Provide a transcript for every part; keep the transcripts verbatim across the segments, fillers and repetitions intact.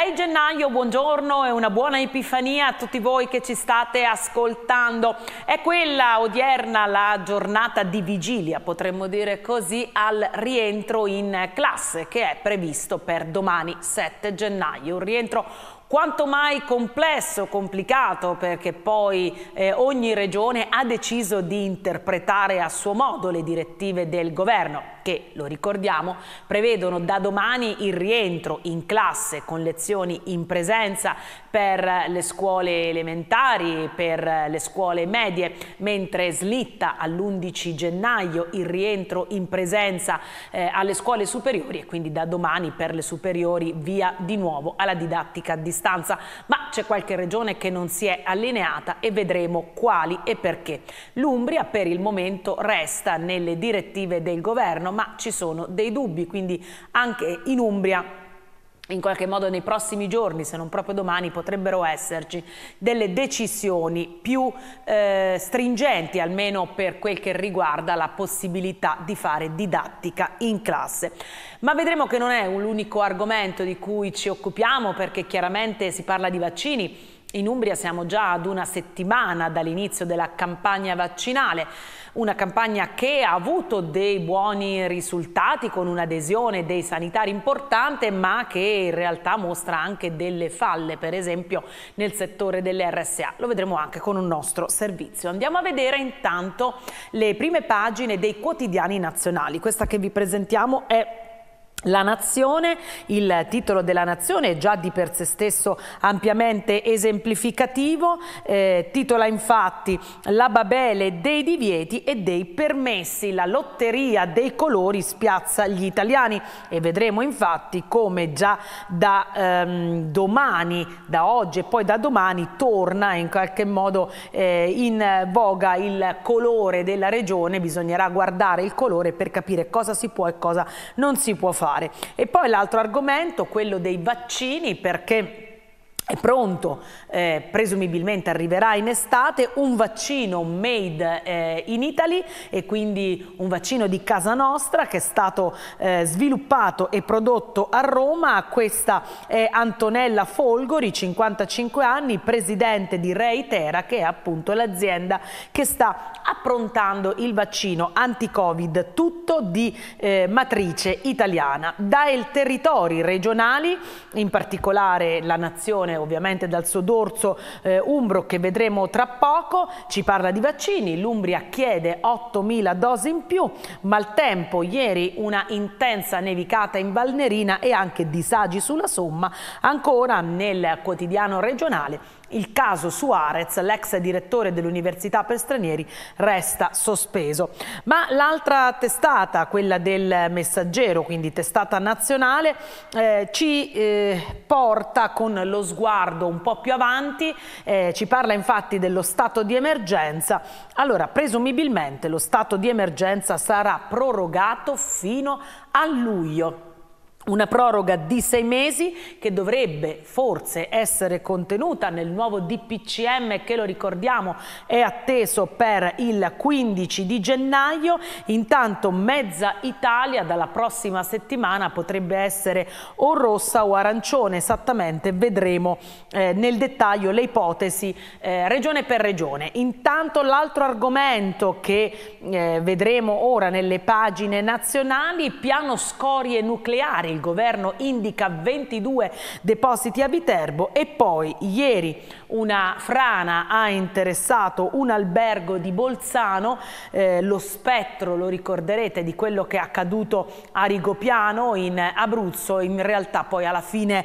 sei gennaio, buongiorno e una buona Epifania a tutti voi che ci state ascoltando. È quella odierna la giornata di vigilia, potremmo dire così, al rientro in classe che è previsto per domani sette gennaio. Un rientro quanto mai complesso, complicato, perché poi eh, ogni regione ha deciso di interpretare a suo modo le direttive del governo che, lo ricordiamo, prevedono da domani il rientro in classe con lezioni in presenza per le scuole elementari, per le scuole medie, mentre slitta all'undici gennaio il rientro in presenza eh, alle scuole superiori e quindi da domani per le superiori via di nuovo alla didattica a distanza. Ma c'è qualche regione che non si è allineata e vedremo quali e perché. L'Umbria per il momento resta nelle direttive del governo, ma ci sono dei dubbi, quindi anche in Umbria in qualche modo nei prossimi giorni, se non proprio domani, potrebbero esserci delle decisioni più eh, stringenti, almeno per quel che riguarda la possibilità di fare didattica in classe. Ma vedremo che non è l'unico argomento di cui ci occupiamo, perché chiaramente si parla di vaccini. In Umbria siamo già ad una settimana dall'inizio della campagna vaccinale, una campagna che ha avuto dei buoni risultati con un'adesione dei sanitari importante, ma che in realtà mostra anche delle falle, per esempio nel settore delle R S A. Lo vedremo anche con un nostro servizio. Andiamo a vedere intanto le prime pagine dei quotidiani nazionali. Questa che vi presentiamo è La Nazione. Il titolo della Nazione è già di per sé stesso ampiamente esemplificativo, eh, titola infatti La Babele dei divieti e dei permessi, la lotteria dei colori spiazza gli italiani, e vedremo infatti come già da ehm, domani, da oggi e poi da domani torna in qualche modo eh, in voga il colore della regione. Bisognerà guardare il colore per capire cosa si può e cosa non si può fare. E poi l'altro argomento, quello dei vaccini, perché è pronto, eh, presumibilmente arriverà in estate, un vaccino made eh, in Italy, e quindi un vaccino di casa nostra che è stato eh, sviluppato e prodotto a Roma. Questa è Antonella Folgori, cinquantacinque anni, presidente di Reitera, che è appunto l'azienda che sta approntando il vaccino anti-Covid, tutto di eh, matrice italiana. Dai territori regionali, in particolare la Nazione ovviamente dal suo dorso eh, umbro che vedremo tra poco, ci parla di vaccini. L'Umbria chiede ottomila dosi in più, maltempo ieri, una intensa nevicata in Valnerina e anche disagi sulla Somma. Ancora nel quotidiano regionale il caso Suarez, l'ex direttore dell'Università per Stranieri, resta sospeso. Ma l'altra testata, quella del Messaggero, quindi testata nazionale, eh, ci eh, porta con lo sguardo un po' più avanti, eh, ci parla infatti dello stato di emergenza. Allora, presumibilmente lo stato di emergenza sarà prorogato fino a luglio. Una proroga di sei mesi che dovrebbe forse essere contenuta nel nuovo D P C M che, lo ricordiamo, è atteso per il quindici di gennaio. Intanto mezza Italia dalla prossima settimana potrebbe essere o rossa o arancione, esattamente vedremo eh, nel dettaglio le ipotesi eh, regione per regione. Intanto l'altro argomento che eh, vedremo ora nelle pagine nazionali, piano scorie nucleari. Il governo indica ventidue depositi a Viterbo, e poi ieri una frana ha interessato un albergo di Bolzano, eh, lo spettro, lo ricorderete, di quello che è accaduto a Rigopiano in Abruzzo. In realtà poi alla fine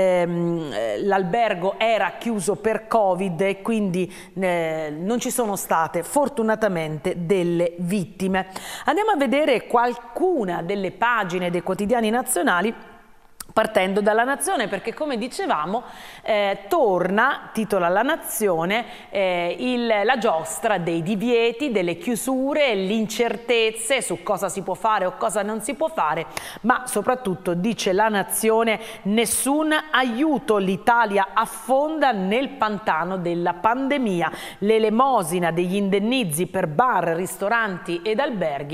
ehm, l'albergo era chiuso per Covid e quindi eh, non ci sono state fortunatamente delle vittime. Andiamo a vedere qualcuna delle pagine dei quotidiani nazionali, partendo dalla Nazione, perché come dicevamo eh, torna, titola La Nazione, eh, il, la giostra dei divieti, delle chiusure, le incertezze su cosa si può fare o cosa non si può fare, ma soprattutto, dice La Nazione, nessun aiuto, l'Italia affonda nel pantano della pandemia, l'elemosina degli indennizi per bar, ristoranti ed alberghi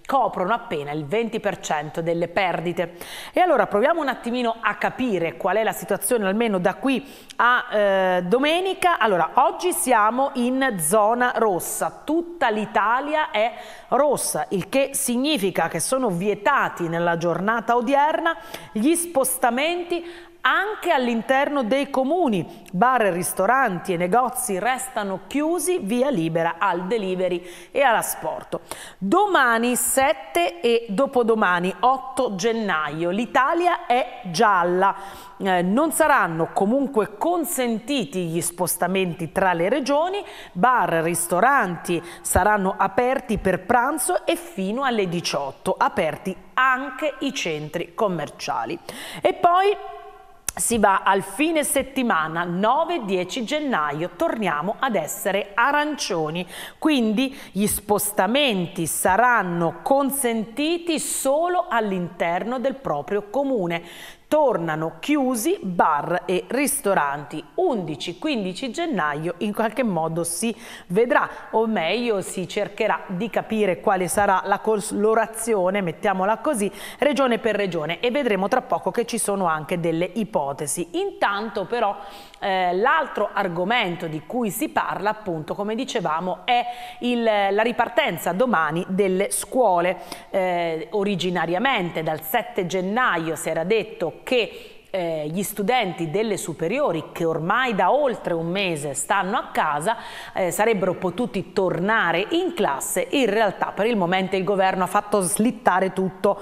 coprono appena il venti per cento delle perdite. E allora proviamo un attimino a capire qual è la situazione almeno da qui a eh, domenica. Allora, oggi siamo in zona rossa, tutta l'Italia è rossa, il che significa che sono vietati nella giornata odierna gli spostamenti anche all'interno dei comuni. Bar, ristoranti e negozi restano chiusi, via libera al delivery e all'asporto. Domani sette e dopodomani otto gennaio l'Italia è gialla. Eh, non saranno comunque consentiti gli spostamenti tra le regioni, bar, ristoranti saranno aperti per pranzo e fino alle diciotto, aperti anche i centri commerciali. E poi si va al fine settimana, nove dieci gennaio, torniamo ad essere arancioni, quindi gli spostamenti saranno consentiti solo all'interno del proprio comune. Tornano chiusi bar e ristoranti. undici quindici gennaio in qualche modo si vedrà, o meglio si cercherà di capire quale sarà la colorazione, mettiamola così, regione per regione, e vedremo tra poco che ci sono anche delle ipotesi. Intanto però eh, l'altro argomento di cui si parla, appunto, come dicevamo, è il, la ripartenza domani delle scuole. Eh, originariamente dal sette gennaio si era detto che eh, gli studenti delle superiori, che ormai da oltre un mese stanno a casa, eh, sarebbero potuti tornare in classe. In realtà per il momento il governo ha fatto slittare tutto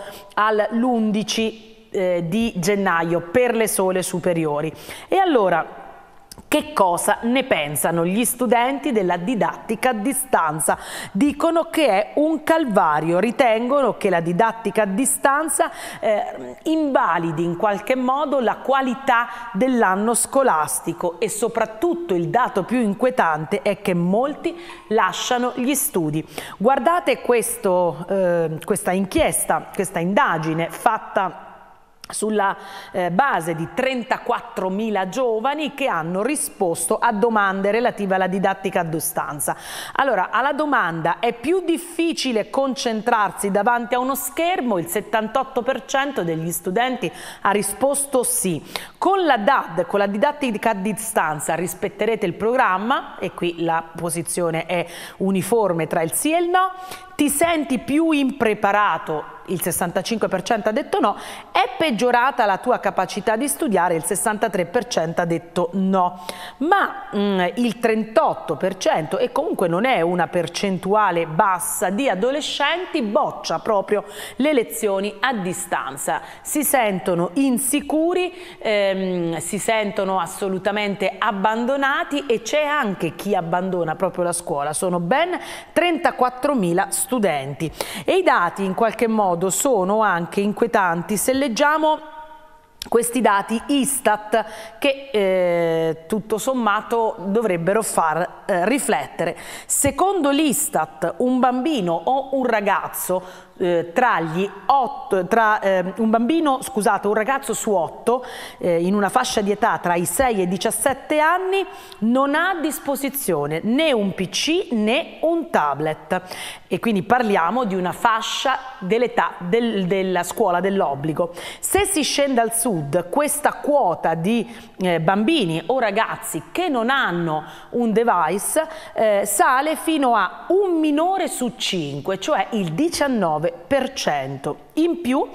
all'undici eh, di gennaio per le sole superiori. E allora, che cosa ne pensano gli studenti della didattica a distanza? Dicono che è un calvario, ritengono che la didattica a distanza eh, invalidi in qualche modo la qualità dell'anno scolastico, e soprattutto il dato più inquietante è che molti lasciano gli studi. Guardate questo, eh, questa inchiesta, questa indagine fatta sulla eh, base di trentaquattromila giovani che hanno risposto a domande relative alla didattica a distanza. Allora, alla domanda "è più difficile concentrarsi davanti a uno schermo?", il settantotto per cento degli studenti ha risposto sì. Con la D A D, con la didattica a distanza, rispetterete il programma? E qui la posizione è uniforme tra il sì e il no. Ti senti più impreparato? Il sessantacinque per cento ha detto no. È peggiorata la tua capacità di studiare? Il sessantatré per cento ha detto no. Ma mh, il trentotto per cento, e comunque non è una percentuale bassa, di adolescenti boccia proprio le lezioni a distanza. Si sentono insicuri, ehm, si sentono assolutamente abbandonati, e c'è anche chi abbandona proprio la scuola. Sono ben trentaquattromila studenti, e i dati in qualche modo sono anche inquietanti se leggiamo questi dati Istat, che eh, tutto sommato dovrebbero far eh, riflettere. Secondo l'Istat, un bambino o un ragazzo eh, tra gli otto, tra eh, un bambino, scusate, un ragazzo su otto eh, in una fascia di età tra i sei e i diciassette anni non ha a disposizione né un P C né un tablet, e quindi parliamo di una fascia dell'età del, della scuola dell'obbligo. Se si scende al sud, questa quota di eh, bambini o ragazzi che non hanno un device eh, sale fino a un minore su cinque, cioè il diciannove per cento. In più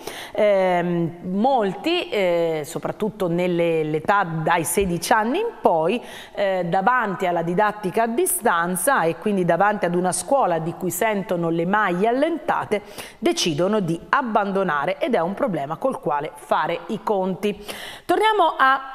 ehm, molti, eh, soprattutto nell'età dai sedici anni in poi, eh, davanti alla didattica a distanza e quindi davanti ad una scuola di cui sentono le maglie allentate, decidono di abbandonare, ed è un problema col quale fare i conti. Torniamo a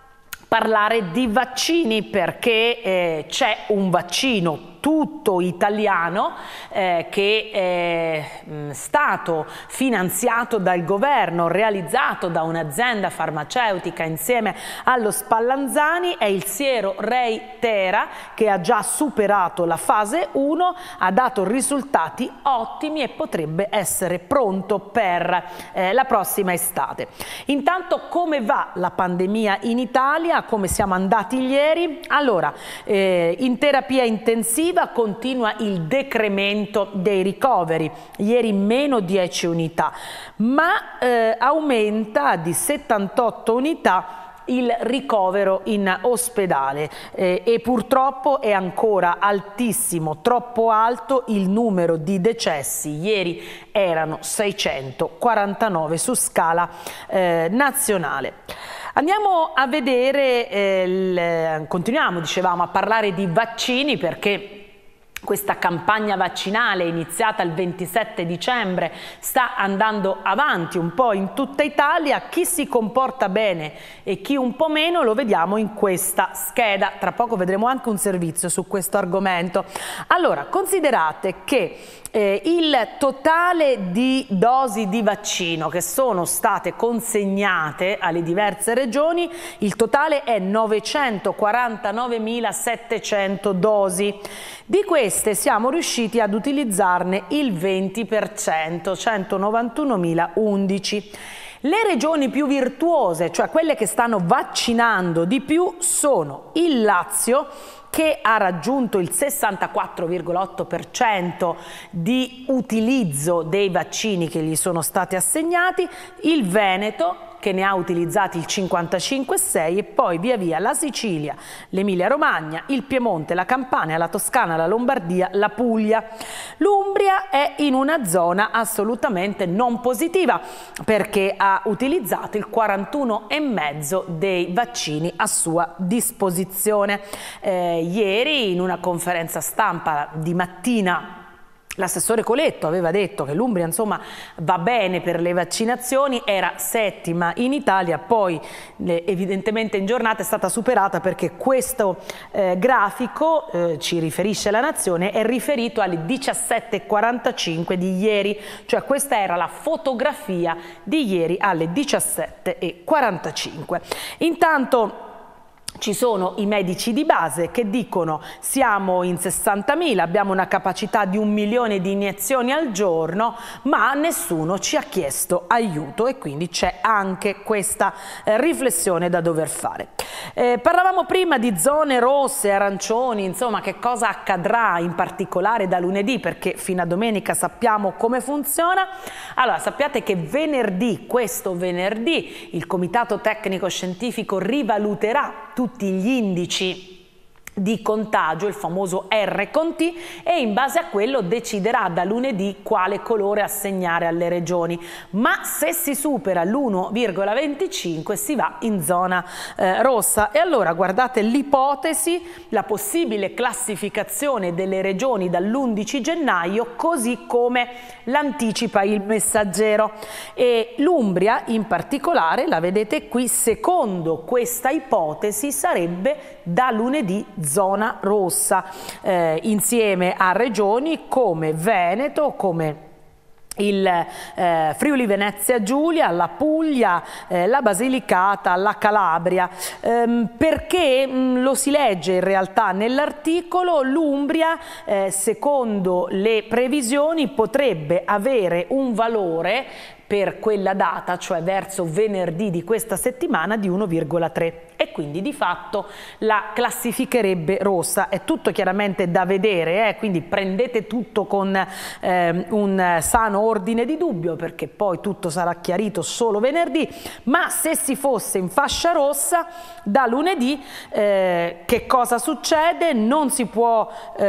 parlare di vaccini, perché eh, c'è un vaccino tutto italiano eh, che è mh, stato finanziato dal governo, realizzato da un'azienda farmaceutica insieme allo Spallanzani. È il siero Reitera, che ha già superato la fase uno, ha dato risultati ottimi e potrebbe essere pronto per eh, la prossima estate. Intanto, come va la pandemia in Italia? Come siamo andati ieri? Allora, eh, in terapia intensiva complessiva continua il decremento dei ricoveri, ieri meno dieci unità, ma eh, aumenta di settantotto unità il ricovero in ospedale eh, e purtroppo è ancora altissimo, troppo alto il numero di decessi. Ieri erano seicentoquarantanove su scala eh, nazionale. Andiamo a vedere, eh, il, continuiamo dicevamo a parlare di vaccini, perché questa campagna vaccinale iniziata il ventisette dicembre sta andando avanti un po' in tutta Italia. Chi si comporta bene e chi un po' meno lo vediamo in questa scheda. Tra poco vedremo anche un servizio su questo argomento. Allora, considerate che eh, il totale di dosi di vaccino che sono state consegnate alle diverse regioni, il totale è novecentoquarantanovemilasettecento dosi. Di queste siamo riusciti ad utilizzarne il venti per cento, centonovantunomilaundici. Le regioni più virtuose, cioè quelle che stanno vaccinando di più, sono il Lazio, che ha raggiunto il sessantaquattro virgola otto per cento di utilizzo dei vaccini che gli sono stati assegnati, il Veneto, che ne ha utilizzati il cinquantacinque virgola sei per cento, e poi via via la Sicilia, l'Emilia Romagna, il Piemonte, la Campania, la Toscana, la Lombardia, la Puglia. L'Umbria è in una zona assolutamente non positiva perché ha utilizzato il quarantuno virgola cinque per cento dei vaccini a sua disposizione. Eh, ieri in una conferenza stampa di mattina l'assessore Coletto aveva detto che l'Umbria insomma va bene per le vaccinazioni, era settima in Italia, poi eh, evidentemente in giornata è stata superata perché questo eh, grafico, eh, ci riferisce la Nazione, è riferito alle diciassette e quarantacinque di ieri, cioè questa era la fotografia di ieri alle diciassette e quarantacinque. Intanto ci sono i medici di base che dicono siamo in sessantamila, abbiamo una capacità di un milione di iniezioni al giorno, ma nessuno ci ha chiesto aiuto, e quindi c'è anche questa eh, riflessione da dover fare. Eh, parlavamo prima di zone rosse, arancioni, insomma che cosa accadrà in particolare da lunedì, perché fino a domenica sappiamo come funziona. Allora sappiate che venerdì, questo venerdì, il Comitato Tecnico Scientifico rivaluterà tutti gli indici di contagio, il famoso R con T, e in base a quello deciderà da lunedì quale colore assegnare alle regioni, ma se si supera l'uno virgola venticinque si va in zona eh, rossa. E allora guardate l'ipotesi, la possibile classificazione delle regioni dall'undici gennaio, così come l'anticipa il Messaggero, e l'Umbria in particolare, la vedete qui, secondo questa ipotesi sarebbe da lunedì zona rossa, eh, insieme a regioni come Veneto, come il eh, Friuli Venezia Giulia, la Puglia, eh, la Basilicata, la Calabria, ehm, perché mh, lo si legge in realtà nell'articolo, l'Umbria eh, secondo le previsioni potrebbe avere un valore per quella data, cioè verso venerdì di questa settimana, di uno virgola tre, e quindi di fatto la classificherebbe rossa. È tutto chiaramente da vedere, eh? Quindi prendete tutto con eh, un sano ordine di dubbio, perché poi tutto sarà chiarito solo venerdì, ma se si fosse in fascia rossa da lunedì eh, che cosa succede? Non si può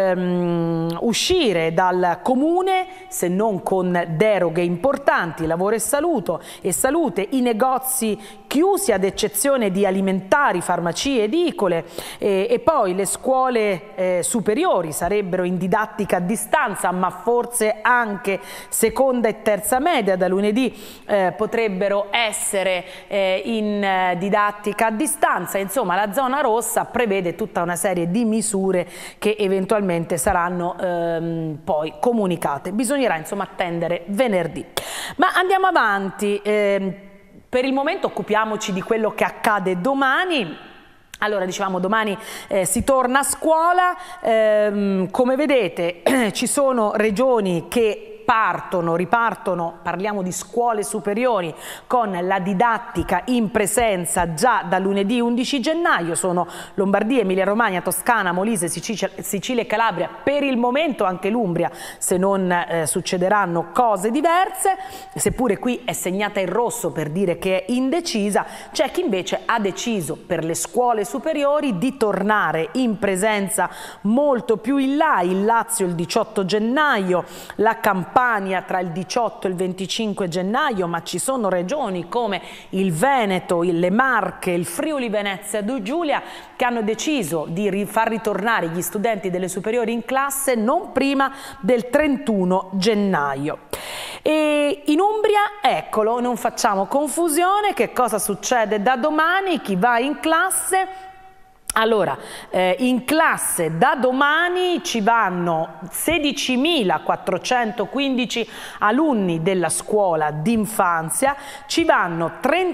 ehm, uscire dal comune se non con deroghe importanti, lavoro e saluto e salute, i negozi chiusi ad eccezione di alimentari, farmacie, edicole, e, e poi le scuole eh, superiori sarebbero in didattica a distanza, ma forse anche seconda e terza media da lunedì eh, potrebbero essere eh, in eh, didattica a distanza. Insomma, la zona rossa prevede tutta una serie di misure che eventualmente saranno ehm, poi comunicate. Bisognerà insomma attendere venerdì. Ma andiamo avanti. Eh, Per il momento occupiamoci di quello che accade domani. Allora, dicevamo, domani eh, si torna a scuola, ehm, come vedete ci sono regioni che partono, ripartono, parliamo di scuole superiori, con la didattica in presenza già da lunedì undici gennaio, sono Lombardia, Emilia Romagna, Toscana, Molise, Sicilia, Sicilia e Calabria, per il momento anche l'Umbria, se non eh, succederanno cose diverse, seppure qui è segnata in rosso per dire che è indecisa. C'è chi invece ha deciso per le scuole superiori di tornare in presenza molto più in là, il Lazio il diciotto gennaio, la Campania tra il diciotto e il venticinque gennaio, ma ci sono regioni come il Veneto, le Marche, il Friuli Venezia Giulia che hanno deciso di far ritornare gli studenti delle superiori in classe non prima del trentuno gennaio. E in Umbria, eccolo, non facciamo confusione, che cosa succede da domani, chi va in classe? Allora, eh, in classe da domani ci vanno sedicimilaquattrocentoquindici alunni della scuola d'infanzia, ci vanno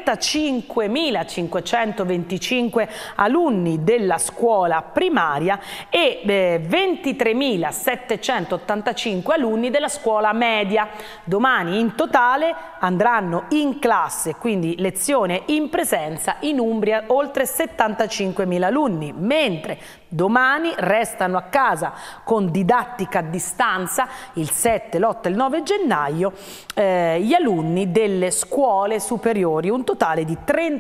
trentacinquemilacinquecentoventicinque alunni della scuola primaria e eh, ventitremilasettecentottantacinque alunni della scuola media. Domani in totale andranno in classe, quindi lezione in presenza, in Umbria oltre settantacinquemila alunni, mentre domani restano a casa con didattica a distanza il sette, l'otto e il nove gennaio eh, gli alunni delle scuole superiori, un totale di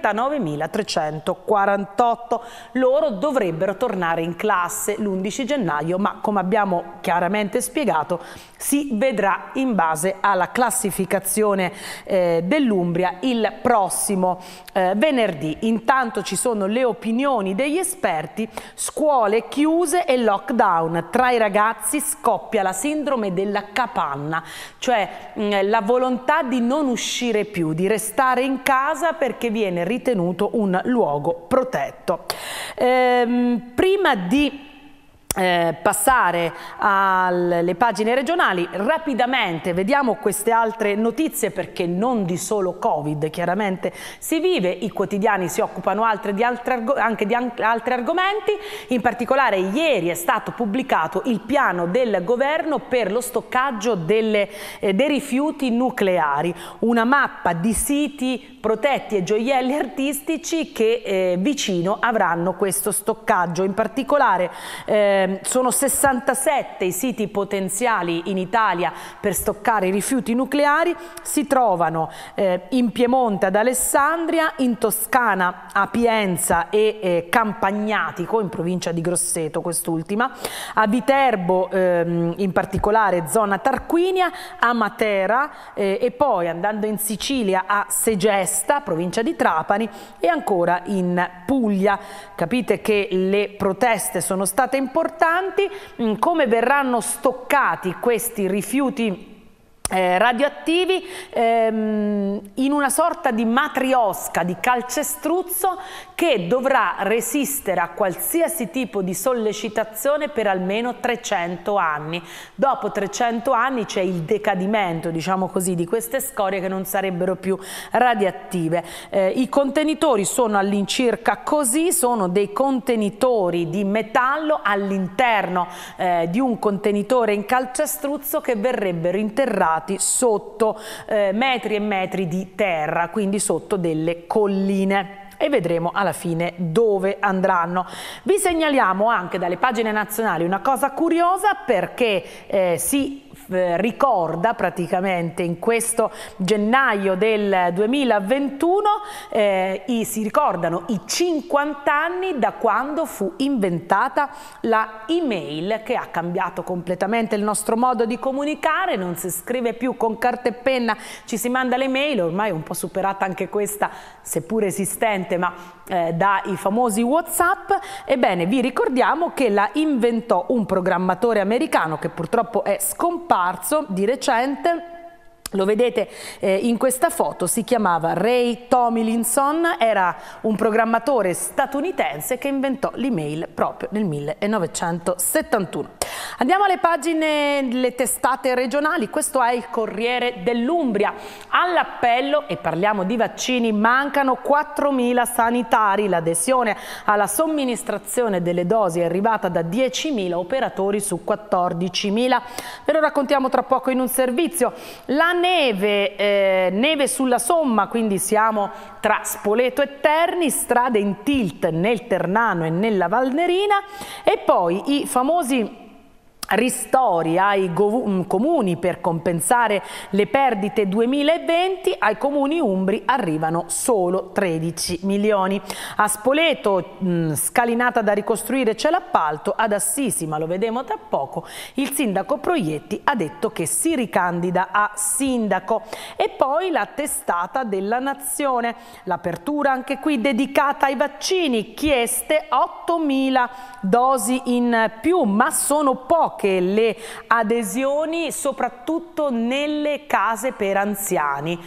trentanovemilatrecentoquarantotto. Loro dovrebbero tornare in classe l'undici gennaio, ma come abbiamo chiaramente spiegato si vedrà in base alla classificazione eh, dell'Umbria il prossimo eh, venerdì. Intanto ci sono le opinioni degli esperti: scuole chiuse e lockdown, tra i ragazzi scoppia la sindrome della capanna, cioè mh, la volontà di non uscire più, di restare in casa perché viene ritenuto un luogo protetto. Ehm, prima di Eh, passare alle pagine regionali, rapidamente vediamo queste altre notizie, perché non di solo Covid chiaramente si vive, i quotidiani si occupano altre di altre, anche di altri argomenti. In particolare ieri è stato pubblicato il piano del governo per lo stoccaggio delle, eh, dei rifiuti nucleari, una mappa di siti protetti e gioielli artistici che eh, vicino avranno questo stoccaggio. In particolare eh, sono sessantasette i siti potenziali in Italia per stoccare i rifiuti nucleari, si trovano eh, in Piemonte ad Alessandria, in Toscana a Pienza e eh, Campagnatico in provincia di Grosseto quest'ultima, a Viterbo ehm, in particolare zona Tarquinia, a Matera eh, e poi andando in Sicilia a Segesta, provincia di Trapani, e ancora in Puglia. Capite che le proteste sono state importanti. Come verranno stoccati questi rifiuti Eh, radioattivi? Ehm, in una sorta di matriosca, di calcestruzzo che dovrà resistere a qualsiasi tipo di sollecitazione per almeno trecento anni. Dopo trecento anni c'è il decadimento, diciamo così, di queste scorie che non sarebbero più radioattive. Eh, I contenitori sono all'incirca così, sono dei contenitori di metallo all'interno eh, di un contenitore in calcestruzzo che verrebbero interrati sotto eh, metri e metri di terra, quindi sotto delle colline. E vedremo alla fine dove andranno. Vi segnaliamo anche dalle pagine nazionali una cosa curiosa, perché eh, si eh, ricorda praticamente in questo gennaio del duemilaventuno eh, i, si ricordano i cinquanta anni da quando fu inventata la email, che ha cambiato completamente il nostro modo di comunicare. Non si scrive più con carta e penna, ci si manda le mail, ormai è un po' superata anche questa, seppur esistente, ma eh, dai famosi WhatsApp. Ebbene, vi ricordiamo che la inventò un programmatore americano che purtroppo è scomparso di recente. Lo vedete eh, in questa foto, si chiamava Ray Tomlinson, era un programmatore statunitense che inventò l'email proprio nel millenovecentosettantuno. Andiamo alle pagine, le testate regionali. Questo è il Corriere dell'Umbria. All'appello, e parliamo di vaccini, mancano quattromila sanitari. L'adesione alla somministrazione delle dosi è arrivata da diecimila operatori su quattordicimila. Ve lo raccontiamo tra poco in un servizio. La neve, eh, neve sulla Somma, quindi siamo tra Spoleto e Terni, strade in tilt nel Ternano e nella Valnerina, e poi i famosi ristori ai comuni per compensare le perdite duemilaventi. Ai comuni umbri arrivano solo tredici milioni. A Spoleto mh, scalinata da ricostruire, c'è l'appalto. Ad Assisi, ma lo vedremo tra poco, il sindaco Proietti ha detto che si ricandida a sindaco. E poi la testata della Nazione, l'apertura anche qui dedicata ai vaccini, chieste ottomila dosi in più, ma sono poche che le adesioni, soprattutto nelle case per anziani.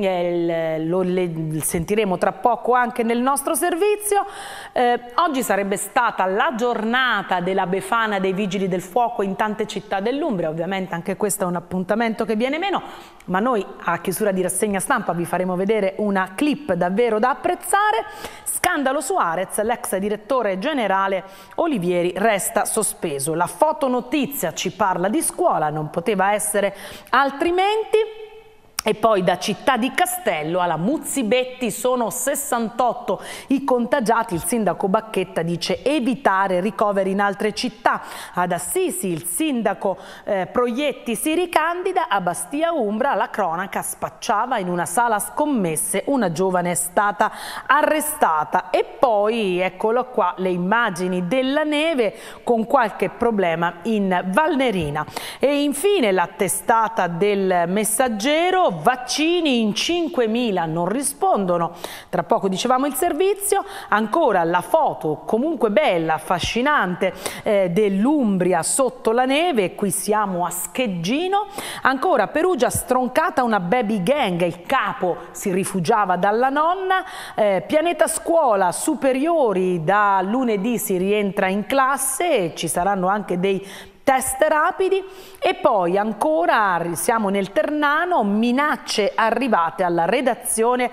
Eh, lo le, sentiremo tra poco anche nel nostro servizio. Eh, oggi sarebbe stata la giornata della Befana dei Vigili del Fuoco in tante città dell'Umbria. Ovviamente anche questo è un appuntamento che viene meno, ma noi a chiusura di rassegna stampa vi faremo vedere una clip davvero da apprezzare. Scandalo Suarez, l'ex direttore generale Olivieri resta sospeso. La fotonotizia ci parla di scuola, non poteva essere altrimenti. E poi da Città di Castello alla Muzzibetti sono sessantotto i contagiati. Il sindaco Bacchetta dice evitare ricoveri in altre città. Ad Assisi il sindaco eh, Proietti si ricandida. A Bastia Umbra la cronaca spacciava in una sala scommesse, una giovane è stata arrestata. E poi eccolo qua le immagini della neve con qualche problema in Valnerina. E infine la testata del Messaggero. Vaccini in cinquemila non rispondono. Tra poco dicevamo il servizio. Ancora la foto comunque bella, affascinante eh, dell'Umbria sotto la neve. Qui siamo a Scheggino. Ancora Perugia stroncata una baby gang. Il capo si rifugiava dalla nonna. Eh, Pianeta Scuola superiori, da lunedì si rientra in classe e ci saranno anche dei test rapidi. E poi ancora siamo nel Ternano, minacce arrivate alla redazione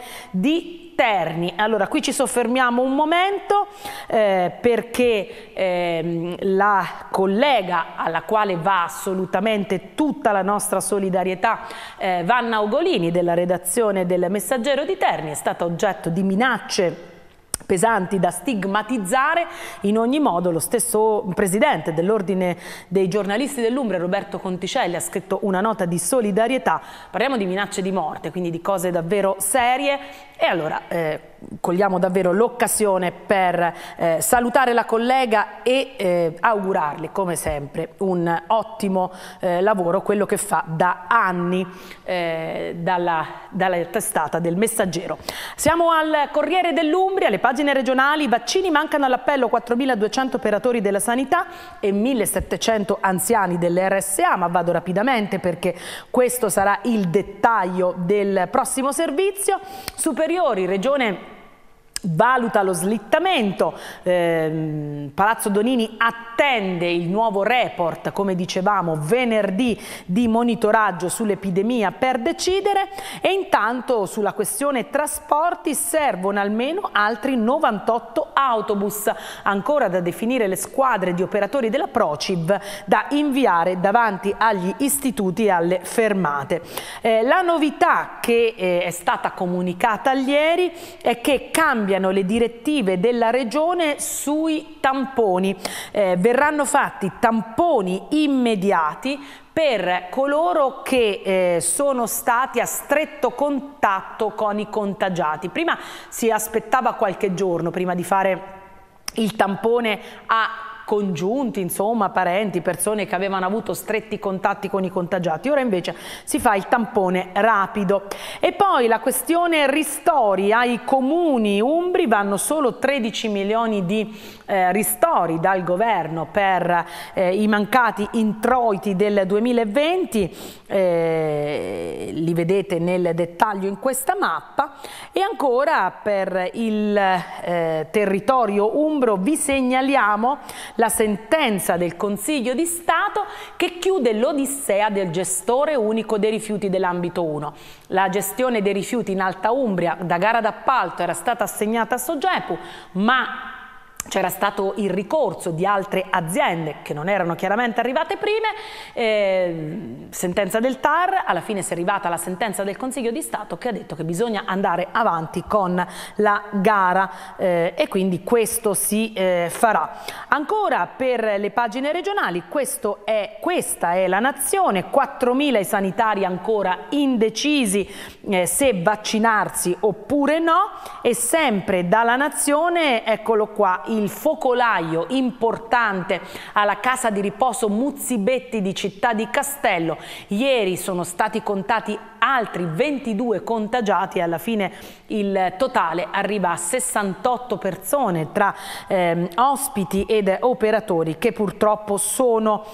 di Terni. Allora qui ci soffermiamo un momento eh, perché eh, la collega alla quale va assolutamente tutta la nostra solidarietà, eh, Vanna Ugolini della redazione del Messaggero di Terni, è stata oggetto di minacce pesanti da stigmatizzare. In ogni modo lo stesso presidente dell'Ordine dei giornalisti dell'Umbria, Roberto Conticelli, ha scritto una nota di solidarietà. Parliamo di minacce di morte, quindi di cose davvero serie. E allora eh, cogliamo davvero l'occasione per eh, salutare la collega e eh, augurarle come sempre un ottimo eh, lavoro, quello che fa da anni eh, dalla, dalla testata del Messaggero. Siamo al Corriere dell'Umbria, le pagine regionali. Vaccini, mancano all'appello quattromiladuecento operatori della sanità e millesettecento anziani delle R S A, ma vado rapidamente perché questo sarà il dettaglio del prossimo servizio. Superiori, Regione valuta lo slittamento. eh, Palazzo Donini attende il nuovo report, come dicevamo, venerdì di monitoraggio sull'epidemia per decidere. E intanto sulla questione trasporti servono almeno altri novantotto autobus, ancora da definire le squadre di operatori della Prociv da inviare davanti agli istituti e alle fermate. Eh, la novità che eh, è stata comunicata ieri è che cambia le direttive della regione sui tamponi. Eh, verranno fatti tamponi immediati per coloro che eh, sono stati a stretto contatto con i contagiati. Prima si aspettava qualche giorno prima di fare il tampone a congiunti, insomma, parenti, persone che avevano avuto stretti contatti con i contagiati. Ora invece si fa il tampone rapido. E poi la questione ristori. Ai comuni umbri vanno solo tredici milioni di eh, ristori dal governo per eh, i mancati introiti del duemilaventi. Eh, li vedete nel dettaglio in questa mappa. E ancora per il eh, territorio umbro vi segnaliamo la sentenza del Consiglio di Stato che chiude l'odissea del gestore unico dei rifiuti dell'ambito uno. La gestione dei rifiuti in Alta Umbria da gara d'appalto era stata assegnata a Sogepu, ma c'era stato il ricorso di altre aziende che non erano chiaramente arrivate prime, eh, sentenza del T A R, alla fine si è arrivata la sentenza del Consiglio di Stato che ha detto che bisogna andare avanti con la gara eh, e quindi questo si eh, farà. Ancora per le pagine regionali, questo è, questa è La Nazione, quattromila i sanitari ancora indecisi eh, se vaccinarsi oppure no, e sempre dalla Nazione, eccolo qua, il focolaio importante alla casa di riposo Muzzibetti di Città di Castello. Ieri sono stati contati altri ventidue contagiati e alla fine il totale arriva a sessantotto persone tra ehm, ospiti ed operatori che purtroppo sono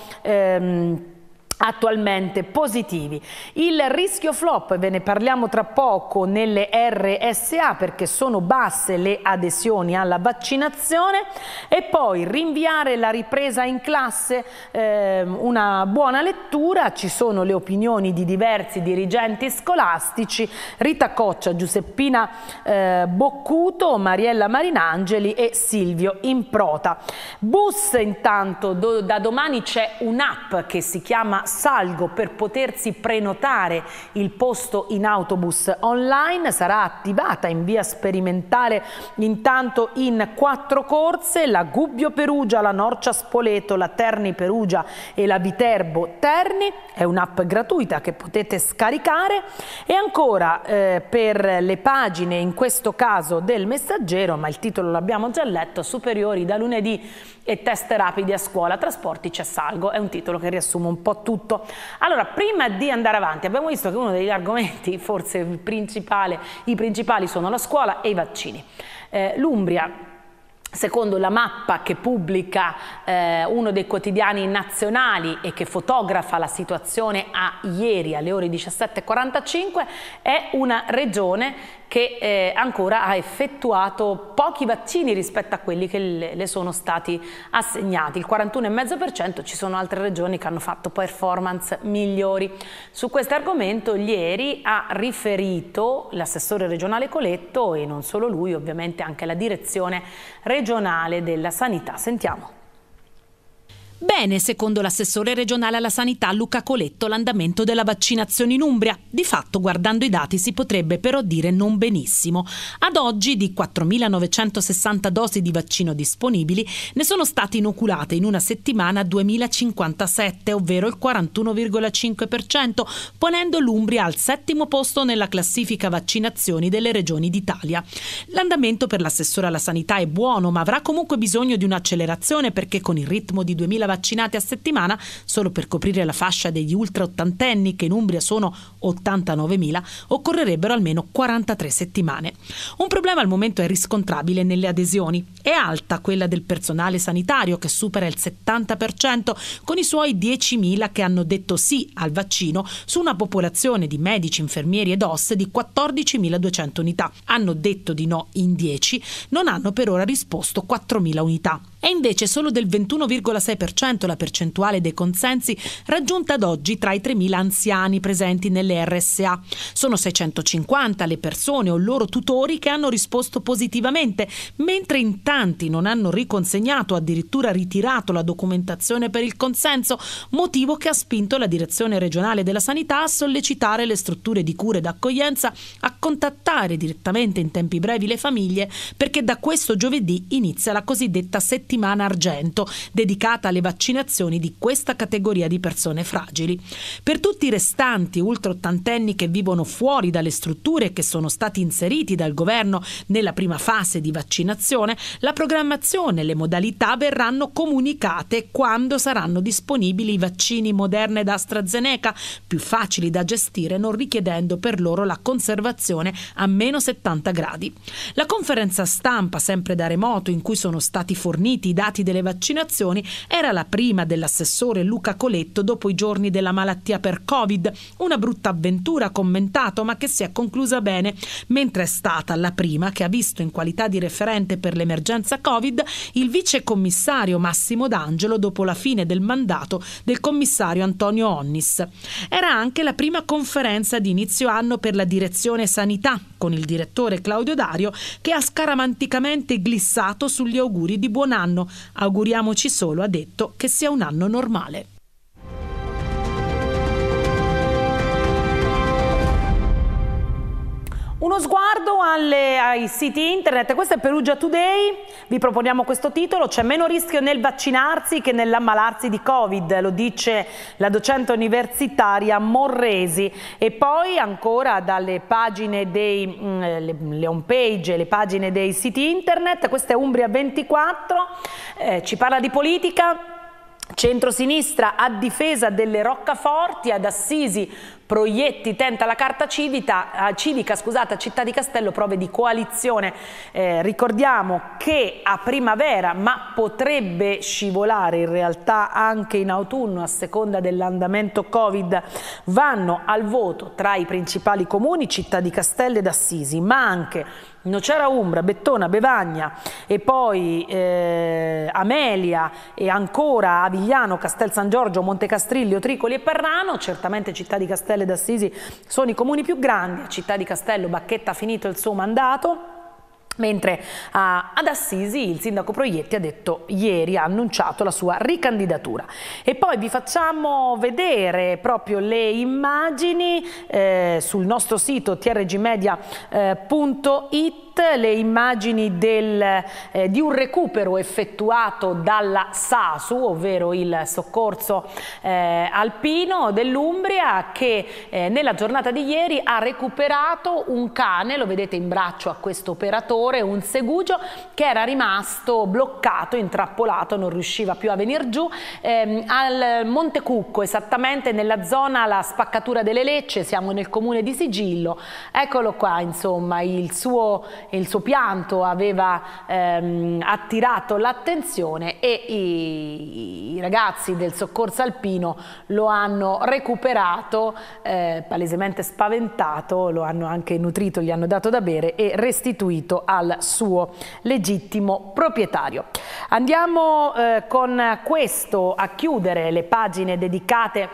ehm, attualmente positivi. Il rischio flop, ve ne parliamo tra poco, nelle R S A perché sono basse le adesioni alla vaccinazione, e poi rinviare la ripresa in classe, eh, una buona lettura, ci sono le opinioni di diversi dirigenti scolastici, Rita Coccia, Giuseppina eh, Boccuto, Mariella Marinangeli e Silvio Improta. Bus intanto, do, da domani c'è un'app che si chiama Salgo per potersi prenotare il posto in autobus online, sarà attivata in via sperimentale intanto in quattro corse, la Gubbio Perugia, la Norcia Spoleto, la Terni Perugia e la Viterbo Terni. È un'app gratuita che potete scaricare. E ancora eh, per le pagine in questo caso del Messaggero, ma il titolo l'abbiamo già letto, superiori da lunedì e test rapidi a scuola, trasporti c'è Salgo, è un titolo che riassume un po' tutto. Allora, prima di andare avanti, abbiamo visto che uno degli argomenti, forse il principale, i principali sono la scuola e i vaccini. Eh, L'Umbria, secondo la mappa che pubblica eh, uno dei quotidiani nazionali e che fotografa la situazione a ieri alle ore diciassette e quarantacinque, è una regione che eh, ancora ha effettuato pochi vaccini rispetto a quelli che le, le sono stati assegnati, il quarantuno virgola cinque per cento. Ci sono altre regioni che hanno fatto performance migliori. Su questo argomento ieri ha riferito l'assessore regionale Coletto, e non solo lui, ovviamente anche la direzione regionale della sanità. Sentiamo. Bene, secondo l'assessore regionale alla sanità Luca Coletto, l'andamento della vaccinazione in Umbria. Di fatto, guardando i dati, si potrebbe però dire non benissimo. Ad oggi, di quattromilanovecentosessanta dosi di vaccino disponibili, ne sono state inoculate in una settimana duemilacinquantasette, ovvero il quarantuno virgola cinque per cento, ponendo l'Umbria al settimo posto nella classifica vaccinazioni delle regioni d'Italia. L'andamento per l'assessore alla sanità è buono, ma avrà comunque bisogno di un'accelerazione, perché con il ritmo di duemila vaccinati a settimana, solo per coprire la fascia degli ultra ottantenni, che in Umbria sono ottantanovemila, occorrerebbero almeno quarantatré settimane. Un problema al momento è riscontrabile nelle adesioni. È alta quella del personale sanitario, che supera il settanta per cento, con i suoi diecimila che hanno detto sì al vaccino su una popolazione di medici, infermieri ed O S di quattordicimiladuecento unità. Hanno detto di no in dieci, non hanno per ora risposto quattromila unità. È invece solo del ventuno virgola sei per cento la percentuale dei consensi raggiunta ad oggi tra i tremila anziani presenti nelle R S A. Sono seicentocinquanta le persone o loro tutori che hanno risposto positivamente, mentre in tanti non hanno riconsegnato o addirittura ritirato la documentazione per il consenso, motivo che ha spinto la direzione regionale della sanità a sollecitare le strutture di cura ed accoglienza a contattare direttamente in tempi brevi le famiglie, perché da questo giovedì inizia la cosiddetta settimana settimana argento, dedicata alle vaccinazioni di questa categoria di persone fragili. Per tutti i restanti ultraottantenni che vivono fuori dalle strutture che sono stati inseriti dal governo nella prima fase di vaccinazione, la programmazione e le modalità verranno comunicate quando saranno disponibili i vaccini Moderna ed AstraZeneca, più facili da gestire, non richiedendo per loro la conservazione a meno settanta gradi. La conferenza stampa, sempre da remoto, in cui sono stati forniti i dati delle vaccinazioni, era la prima dell'assessore Luca Coletto dopo i giorni della malattia per Covid, una brutta questa avventura commentato, ma che si è conclusa bene, mentre è stata la prima che ha visto in qualità di referente per l'emergenza Covid il vice commissario Massimo D'Angelo dopo la fine del mandato del commissario Antonio Onnis. Era anche la prima conferenza di inizio anno per la direzione sanità, con il direttore Claudio Dario che ha scaramanticamente glissato sugli auguri di buon anno. Auguriamoci solo, ha detto, che sia un anno normale. Uno sguardo alle, ai siti internet, questo è Perugia Today, vi proponiamo questo titolo: c'è meno rischio nel vaccinarsi che nell'ammalarsi di Covid, lo dice la docente universitaria Morresi. E poi ancora dalle pagine dei, mh, le, le home page, le pagine dei siti internet, questa è Umbria ventiquattro, eh, ci parla di politica. Centrosinistra a difesa delle roccaforti, ad Assisi Proietti tenta la carta civica, civica scusate, Città di Castello prove di coalizione. Eh, ricordiamo che a primavera, ma potrebbe scivolare in realtà anche in autunno a seconda dell'andamento Covid, vanno al voto tra i principali comuni Città di Castello ed Assisi, ma anche Nocera Umbra, Bettona, Bevagna e poi eh, Amelia e ancora Avigliano, Castel San Giorgio, Montecastrillo, Tricoli e Parrano. Certamente Città di Castello ed Assisi sono i comuni più grandi. A Città di Castello Bacchetta ha finito il suo mandato, mentre a, ad Assisi il sindaco Proietti ha detto ieri, ha annunciato la sua ricandidatura. E poi vi facciamo vedere proprio le immagini eh, sul nostro sito t r g media punto it, le immagini del, eh, di un recupero effettuato dalla SASU, ovvero il soccorso eh, alpino dell'Umbria, che eh, nella giornata di ieri ha recuperato un cane, lo vedete in braccio a questo operatore, un segugio che era rimasto bloccato, intrappolato, non riusciva più a venire giù, ehm, al Monte Cucco, esattamente nella zona la spaccatura delle Lecce. Siamo nel comune di Sigillo. Eccolo qua, insomma, il suo il suo pianto aveva ehm, attirato l'attenzione e i, i ragazzi del soccorso alpino lo hanno recuperato, eh, palesemente spaventato, lo hanno anche nutrito, gli hanno dato da bere e restituito al suo legittimo proprietario. Andiamo eh, con questo a chiudere le pagine dedicate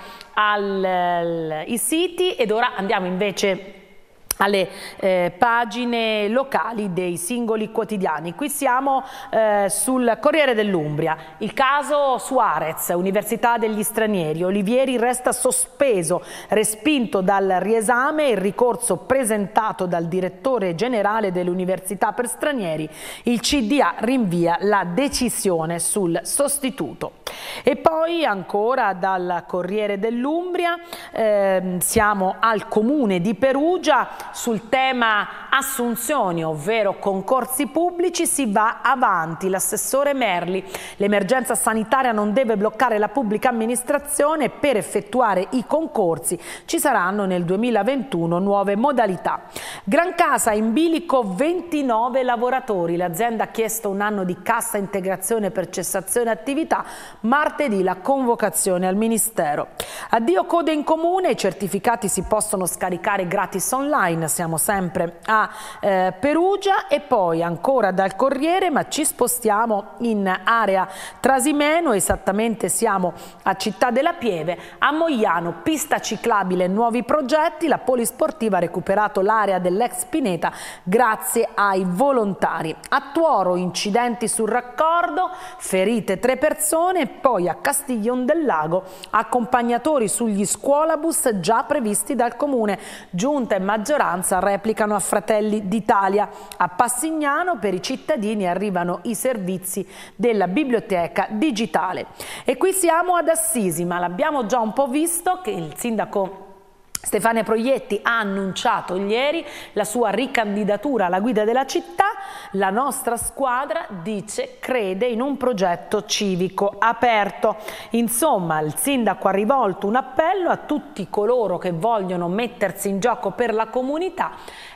ai siti ed ora andiamo invece alle eh, pagine locali dei singoli quotidiani. Qui siamo eh, sul Corriere dell'Umbria. Il caso Suarez, Università degli Stranieri. Olivieri resta sospeso, respinto dal riesame il ricorso presentato dal direttore generale dell'Università per Stranieri. Il C D A rinvia la decisione sul sostituto. E poi ancora dal Corriere dell'Umbria eh, siamo al Comune di Perugia. Sul tema assunzioni, ovvero concorsi pubblici, si va avanti. L'assessore Merli: l'emergenza sanitaria non deve bloccare la pubblica amministrazione, per effettuare i concorsi ci saranno nel duemilaventuno nuove modalità. Gran Casa in bilico ventinove lavoratori, l'azienda ha chiesto un anno di cassa integrazione per cessazione attività, martedì la convocazione al Ministero. Addio code in comune, i certificati si possono scaricare gratis online. Siamo sempre a eh, Perugia. E poi ancora dal Corriere, ma ci spostiamo in area Trasimeno, esattamente siamo a Città della Pieve. A Mogliano pista ciclabile, nuovi progetti, la polisportiva ha recuperato l'area dell'ex Pineta grazie ai volontari. A Tuoro incidenti sul raccordo, ferite tre persone. Poi a Castiglion del Lago accompagnatori sugli scuolabus già previsti dal comune, giunta e maggioranza replicano a Fratelli d'Italia. A Passignano per i cittadini arrivano i servizi della biblioteca digitale. E qui siamo ad Assisi, ma l'abbiamo già un po' visto che il sindaco Stefania Proietti ha annunciato ieri la sua ricandidatura alla guida della città. La nostra squadra, dice, crede in un progetto civico aperto. Insomma, il sindaco ha rivolto un appello a tutti coloro che vogliono mettersi in gioco per la comunità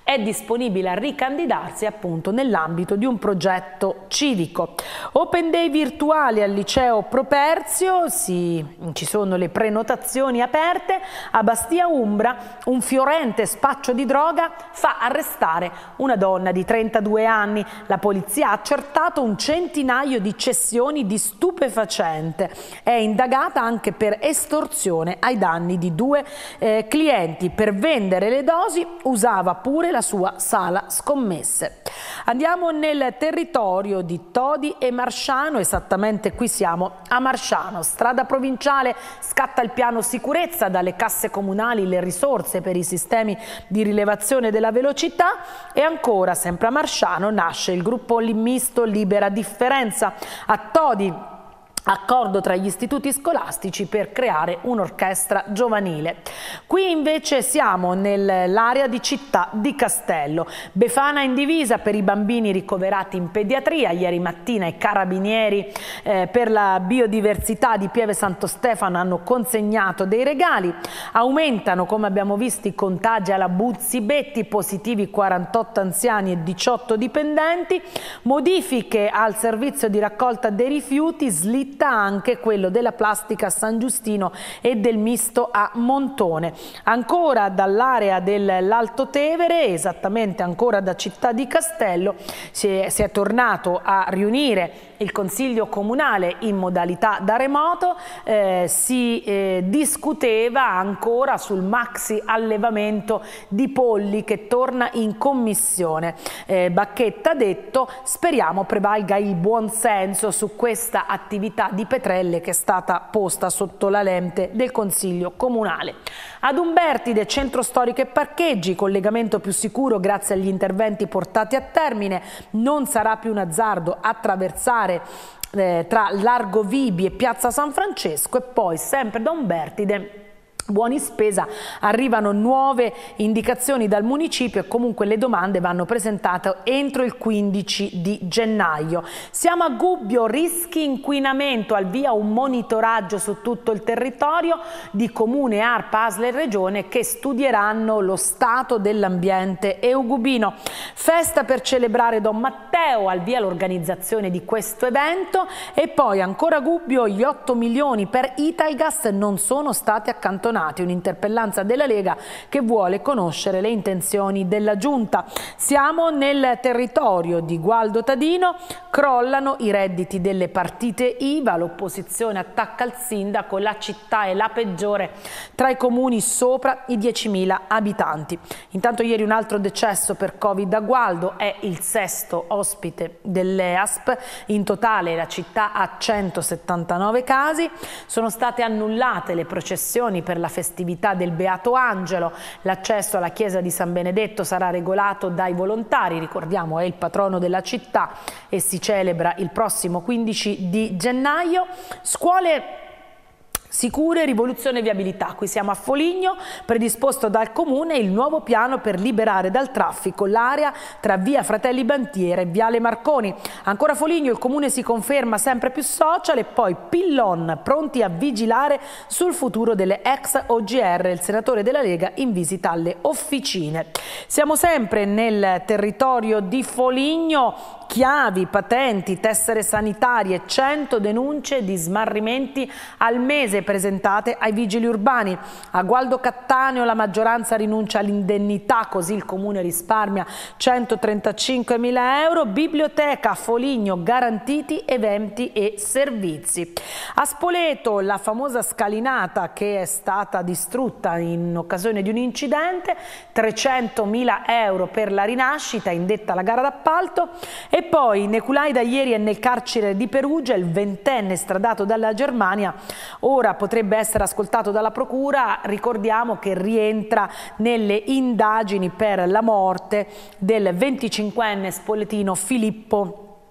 è disponibile a ricandidarsi appunto nell'ambito di un progetto civico. Open Day virtuali al liceo Properzio, sì, ci sono le prenotazioni aperte. A Bastia Umbra un fiorente spaccio di droga fa arrestare una donna di trentadue anni. La polizia ha accertato un centinaio di cessioni di stupefacente. È indagata anche per estorsione ai danni di due eh, clienti. Per vendere le dosi usava pure la sua sala scommesse. Andiamo nel territorio di Todi e Marsciano, esattamente qui siamo a Marsciano, strada provinciale, scatta il piano sicurezza, dalle casse comunali le risorse per i sistemi di rilevazione della velocità e ancora sempre a Marsciano nasce il gruppo misto Libera Differenza. A Todi accordo tra gli istituti scolastici per creare un'orchestra giovanile. Qui invece siamo nell'area di Città di Castello. Befana in divisa per i bambini ricoverati in pediatria. Ieri mattina i carabinieri eh, per la biodiversità di Pieve Santo Stefano hanno consegnato dei regali. Aumentano, come abbiamo visto, i contagi alla Buzzi Betti, positivi quarantotto anziani e diciotto dipendenti. Modifiche al servizio di raccolta dei rifiuti, slitta anche quello della plastica a San Giustino e del misto a Montone. Ancora dall'area dell'Alto Tevere, esattamente ancora da Città di Castello, si è, si è tornato a riunire il Consiglio Comunale in modalità da remoto, eh, si eh, discuteva ancora sul maxi allevamento di polli che torna in commissione. Eh, Bacchetta ha detto: speriamo prevalga il buon senso su questa attività di Petrelle che è stata posta sotto la lente del Consiglio Comunale. Ad Umbertide, centro storico e parcheggi, collegamento più sicuro grazie agli interventi portati a termine, non sarà più un azzardo attraversare eh, tra Largo Vibi e Piazza San Francesco. E poi sempre da Umbertide, buoni spesa, arrivano nuove indicazioni dal municipio e comunque le domande vanno presentate entro il quindici di gennaio. Siamo a Gubbio, rischi inquinamento, al via un monitoraggio su tutto il territorio di Comune, ARPA, A S L e Regione che studieranno lo stato dell'ambiente eugubino. Festa per celebrare Don Matteo, al via l'organizzazione di questo evento. E poi ancora Gubbio, gli otto milioni per Italgas non sono stati accantonati. Un'interpellanza della Lega che vuole conoscere le intenzioni della Giunta. Siamo nel territorio di Gualdo Tadino, crollano i redditi delle partite I V A, l'opposizione attacca il sindaco, la città è la peggiore tra i comuni sopra i diecimila abitanti. Intanto ieri un altro decesso per Covid a Gualdo, è il sesto ospite dell'E A S P, in totale la città ha centosettantanove casi, sono state annullate le processioni per la festività del Beato Angelo, l'accesso alla chiesa di San Benedetto sarà regolato dai volontari, ricordiamo è il patrono della città e si celebra il prossimo quindici di gennaio. Scuole sicure, rivoluzione e viabilità. Qui siamo a Foligno, predisposto dal Comune il nuovo piano per liberare dal traffico l'area tra via Fratelli Bantiera e viale Marconi. Ancora a Foligno il Comune si conferma sempre più social e poi Pillon pronti a vigilare sul futuro delle ex O G R, il senatore della Lega in visita alle officine. Siamo sempre nel territorio di Foligno, chiavi, patenti, tessere sanitarie, cento denunce di smarrimenti al mese presentate ai vigili urbani. A Gualdo Cattaneo la maggioranza rinuncia all'indennità, così il Comune risparmia centotrentacinquemila euro. Biblioteca a Foligno, garantiti eventi e servizi. A Spoleto la famosa scalinata che è stata distrutta in occasione di un incidente, trecentomila euro per la rinascita, indetta la gara d'appalto. E poi Neculaida ieri è nel carcere di Perugia, il ventenne stradato dalla Germania, ora potrebbe essere ascoltato dalla procura. Ricordiamo che rientra nelle indagini per la morte del venticinquenne spoletino Filippo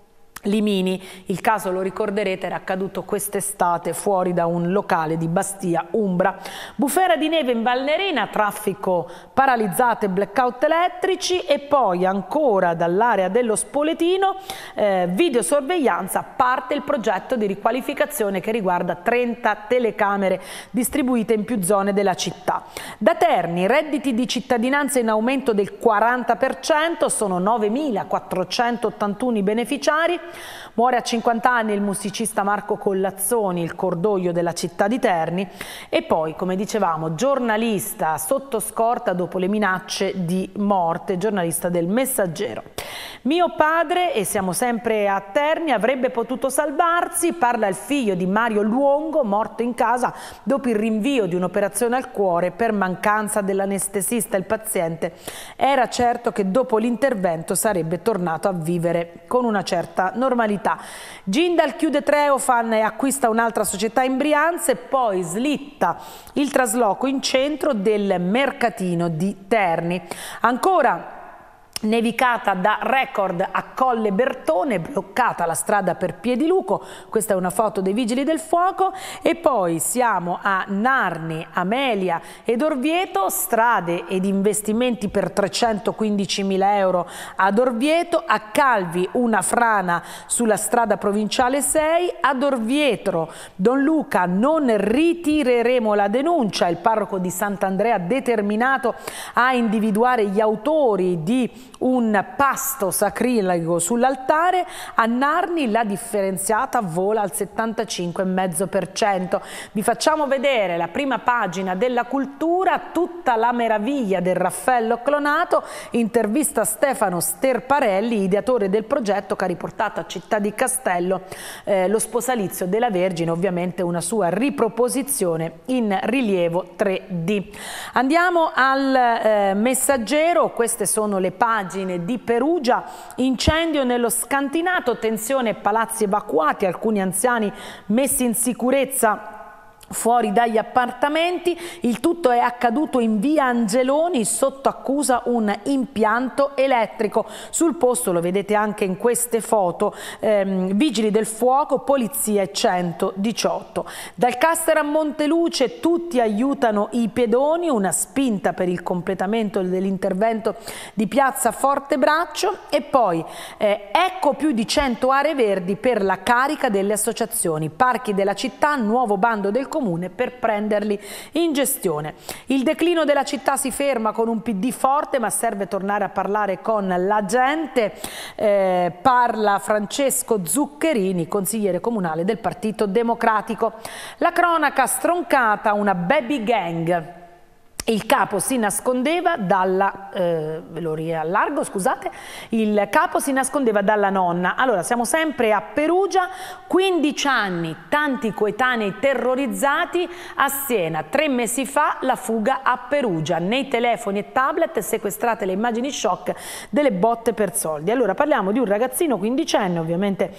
Limini. Il caso, lo ricorderete, era accaduto quest'estate fuori da un locale di Bastia, Umbra. Bufera di neve in Valnerina, traffico paralizzato e blackout elettrici, e poi ancora dall'area dello Spoletino, eh, videosorveglianza, parte il progetto di riqualificazione che riguarda trenta telecamere distribuite in più zone della città. Da Terni, redditi di cittadinanza in aumento del quaranta per cento, sono novemilaquattrocentottantuno i beneficiari. Muore a cinquanta anni il musicista Marco Collazzoni, il cordoglio della città di Terni. E poi, come dicevamo, giornalista sotto scorta dopo le minacce di morte, giornalista del Messaggero. Mio padre, e siamo sempre a Terni, avrebbe potuto salvarsi, parla il figlio di Mario Luongo, morto in casa dopo il rinvio di un'operazione al cuore per mancanza dell'anestesista. Il paziente era certo che dopo l'intervento sarebbe tornato a vivere con una certa normalità. Jindal chiude Treofan e acquista un'altra società in Brianza, e poi slitta il trasloco in centro del mercatino di Terni. Ancora nevicata da record a Colle Bertone, bloccata la strada per Piediluco, questa è una foto dei vigili del fuoco. E poi siamo a Narni, Amelia ed Orvieto, strade ed investimenti per trecentoquindicimila euro ad Orvieto. A Calvi una frana sulla strada provinciale sei. Ad Orvieto, Don Luca, non ritireremo la denuncia, il parroco di Sant'Andrea determinato a individuare gli autori di un pasto sacrilega sull'altare. A Narni la differenziata vola al settantacinque virgola cinque per cento. Vi facciamo vedere la prima pagina della Cultura, tutta la meraviglia del Raffaello clonato, intervista a Stefano Sterparelli, ideatore del progetto che ha riportato a Città di Castello eh, lo sposalizio della Vergine, ovviamente una sua riproposizione in rilievo tre D. Andiamo al eh, Messaggero, queste sono le pagine di Perugia. Incendio nello scantinato, tensione, palazzi evacuati, alcuni anziani messi in sicurezza fuori dagli appartamenti. Il tutto è accaduto in via Angeloni, sotto accusa un impianto elettrico. Sul posto, lo vedete anche in queste foto, ehm, vigili del fuoco, polizia e centodiciotto. Dal Caster a Monteluce tutti aiutano i pedoni, una spinta per il completamento dell'intervento di piazza Fortebraccio. E poi eh, ecco più di cento aree verdi per la carica delle associazioni, parchi della città, nuovo bando del comune per prenderli in gestione. Il declino della città si ferma con un P D forte, ma serve tornare a parlare con la gente. Eh, parla Francesco Zuccherini, consigliere comunale del Partito Democratico. La cronaca stroncata, una baby gang. Il capo si nascondeva dalla, eh, ve lo riallargo, scusate, il capo si nascondeva dalla nonna. Allora, siamo sempre a Perugia, quindici anni, tanti coetanei terrorizzati. A Siena, tre mesi fa, la fuga a Perugia, nei telefoni e tablet sequestrate le immagini shock delle botte per soldi. Allora, parliamo di un ragazzino quindicenne, ovviamente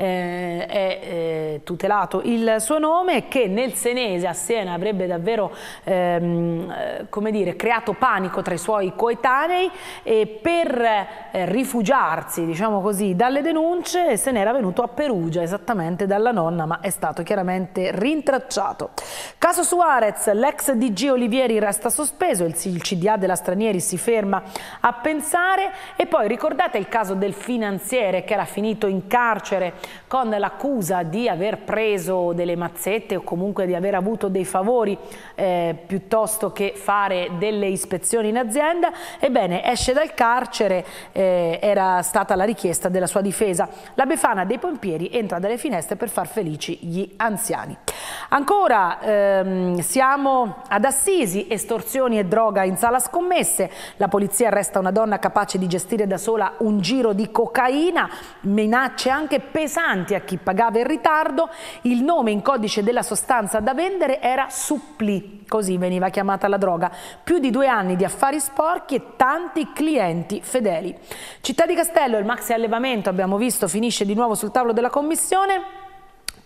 eh, è eh, tutelato il suo nome, che nel senese a Siena avrebbe davvero ehm, come dire, creato panico tra i suoi coetanei, e per eh, rifugiarsi, diciamo così, dalle denunce se n'era venuto a Perugia, esattamente dalla nonna, ma è stato chiaramente rintracciato. Caso Suarez, l'ex D G Olivieri resta sospeso, il C D A della Stranieri si ferma a pensare. E poi ricordate il caso del finanziere che era finito in carcere con l'accusa di aver preso delle mazzette o comunque di aver avuto dei favori eh, piuttosto che fare delle ispezioni in azienda. Ebbene, esce dal carcere, eh, era stata la richiesta della sua difesa. La Befana dei pompieri entra dalle finestre per far felici gli anziani. Ancora ehm, siamo ad Assisi, estorsioni e droga in sala scommesse. La polizia arresta una donna capace di gestire da sola un giro di cocaina, minacce anche pesanti a chi pagava in ritardo. Il nome in codice della sostanza da vendere era Suppli, così veniva chiamata la droga. Più di due anni di affari sporchi e tanti clienti fedeli. Città di Castello, il maxi allevamento, abbiamo visto, finisce di nuovo sul tavolo della commissione.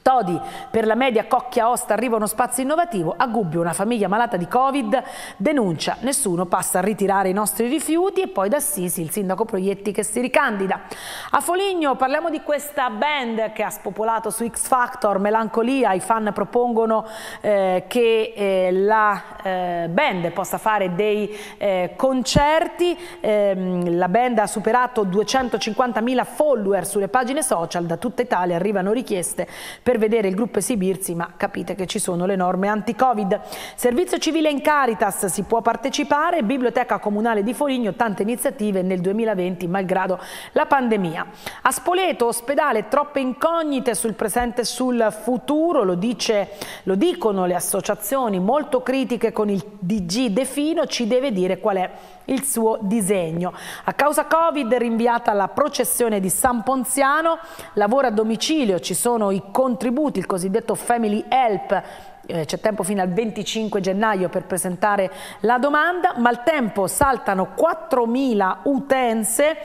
Todi, per la media Cocchia Osta arriva uno spazio innovativo. A Gubbio una famiglia malata di Covid denuncia: nessuno passa a ritirare i nostri rifiuti. E poi da Assisi il sindaco Proietti che si ricandida. A Foligno parliamo di questa band che ha spopolato su X Factor, Melancolia. I fan propongono eh, che eh, la eh, band possa fare dei eh, concerti. Eh, la band ha superato duecentocinquantamila follower sulle pagine social. Da tutta Italia arrivano richieste per vedere il gruppo esibirsi, ma capite che ci sono le norme anti-Covid. Servizio civile in Caritas, si può partecipare. Biblioteca Comunale di Foligno, tante iniziative nel duemilaventi malgrado la pandemia. A Spoleto, ospedale, troppe incognite sul presente e sul futuro, lo, dice, lo dicono le associazioni molto critiche con il D G De Fino, ci deve dire qual è il suo disegno. A causa Covid rinviata la processione di San Ponziano, lavoro a domicilio, ci sono i contributi, il cosiddetto Family Help. Eh, c'è tempo fino al venticinque gennaio per presentare la domanda. Maltempo, saltano quattromila utenze,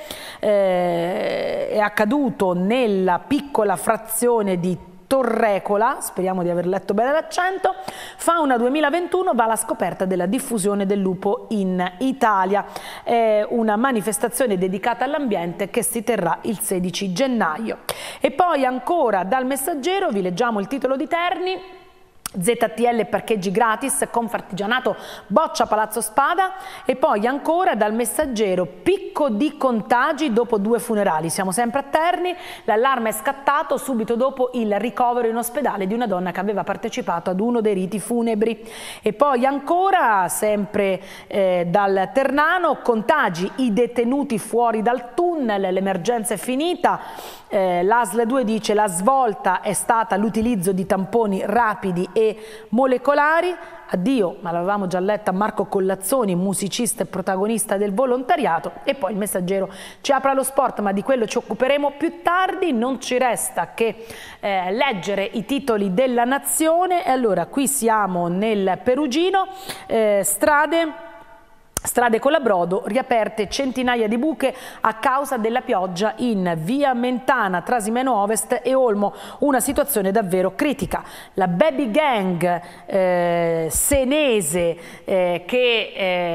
eh, è accaduto nella piccola frazione di Torrecola, speriamo di aver letto bene l'accento. Fauna duemilaventuno va alla scoperta della diffusione del lupo in Italia. È una manifestazione dedicata all'ambiente che si terrà il sedici gennaio. E poi ancora dal Messaggero vi leggiamo il titolo di Terni. Z T L parcheggi gratis, Confartigianato boccia Palazzo Spada. E poi ancora dal Messaggero, picco di contagi dopo due funerali, siamo sempre a Terni, l'allarme è scattato subito dopo il ricovero in ospedale di una donna che aveva partecipato ad uno dei riti funebri. E poi ancora sempre eh, dal Ternano, contagi, i detenuti fuori dal tunnel, l'emergenza è finita. Eh, l'A S L due dice la svolta è stata l'utilizzo di tamponi rapidi e molecolari. Addio, ma l'avevamo già letta, Marco Collazzoni, musicista e protagonista del volontariato. E poi il Messaggero ci apre allo sport, ma di quello ci occuperemo più tardi. Non ci resta che eh, leggere i titoli della Nazione. E allora qui siamo nel Perugino, eh, strade... Strade Colabrodo, riaperte centinaia di buche a causa della pioggia in via Mentana, Trasimeno Ovest e Olmo, una situazione davvero critica. La baby gang eh, senese eh, che